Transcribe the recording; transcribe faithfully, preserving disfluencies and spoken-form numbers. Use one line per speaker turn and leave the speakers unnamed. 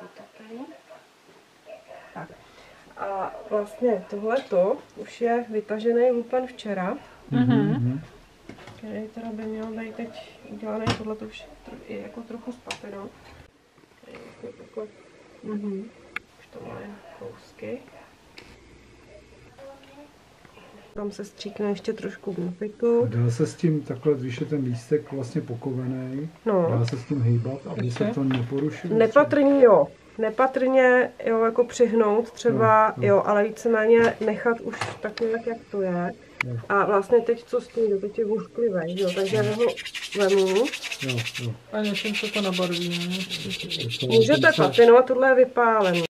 vytapený. Tak. A vlastně tohleto už je vytažený lupen včera.
Mm-hmm.
Který teda by měl být teď udělaný, tohleto už je jako trochu spateno. Jako, mm-hmm. Už to má jen kousky. Tam se stříkne ještě trošku gnafitu.
Dá se s tím takhle, když je ten lístek vlastně pokovený,
no.
Dá se s tím hýbat, aby se to neporušilo?
Nepatrně jo. Nepatrně jo, jako přihnout třeba, no, no. jo, ale víceméně nechat už tak nějak, jak to je.
Jo.
A vlastně teď co s tím, teď je vošklivý, jo, takže já ho vemu.
Jo, jo.
A něčím se to nabarví, ne?
Můžete patinovat, tohle je vypálený.